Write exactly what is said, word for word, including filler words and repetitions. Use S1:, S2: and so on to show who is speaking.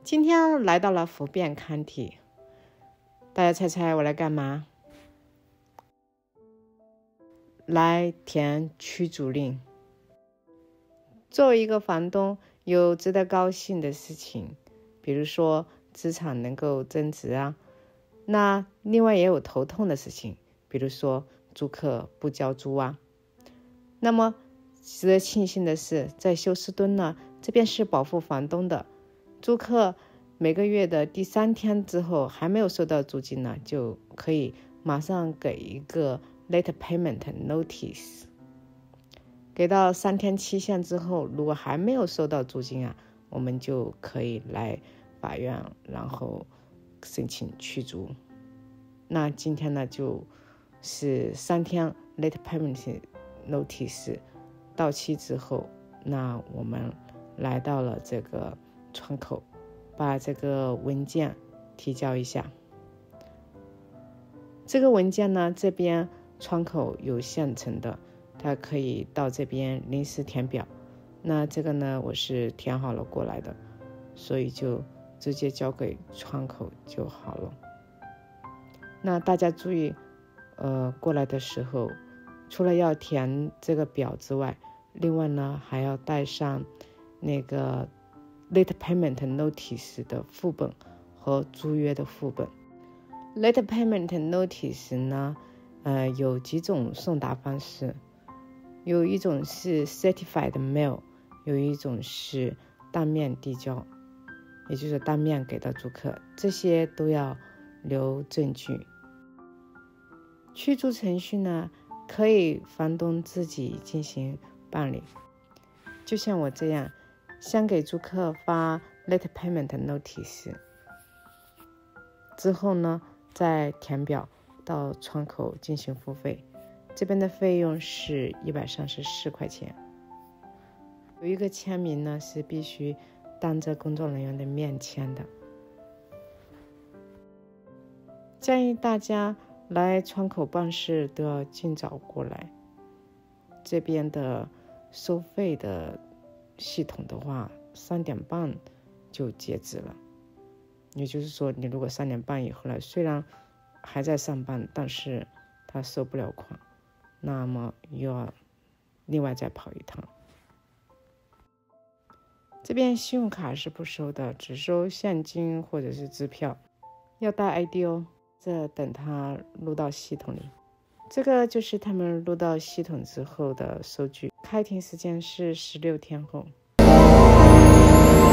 S1: 今天来到了福变康体，大家猜猜我来干嘛？来填驱逐令。作为一个房东，有值得高兴的事情，比如说资产能够增值啊。那另外也有头痛的事情，比如说租客不交租啊。那么值得庆幸的是，在休斯敦呢，这边是保护房东的，租客每个月的第三天之后还没有收到租金呢，就可以马上给一个 late payment notice， 给到三天期限之后，如果还没有收到租金啊，我们就可以来法院，然后申请驱逐。那今天呢，就是三天 late payment notice 到期之后，那我们来到了这个窗口，把这个文件提交一下。这个文件呢，这边窗口有现成的，它可以到这边临时填表。那这个呢，我是填好了过来的，所以就直接交给窗口就好了。那大家注意，呃，过来的时候，除了要填这个表之外，另外呢还要带上那个 late payment notice 的副本和租约的副本。late payment notice 呢，呃，有几种送达方式，有一种是 certified mail， 有一种是当面递交，也就是当面给到租客，这些都要留证据。驱逐程序呢，可以房东自己进行办理，就像我这样，先给租客发 late payment notice， 之后呢，再填表到窗口进行付费，这边的费用是一百三十四块钱。有一个签名呢，是必须当着工作人员的面签的。建议大家来窗口办事都要尽早过来，这边的收费的系统的话，三点半就截止了。也就是说，你如果三点半以后来，虽然还在上班，但是他收不了款，那么又要另外再跑一趟。这边信用卡是不收的，只收现金或者是支票，要带 I D 哦。这等它录到系统里，这个就是他们录到系统之后的收据。开庭时间是十六天后。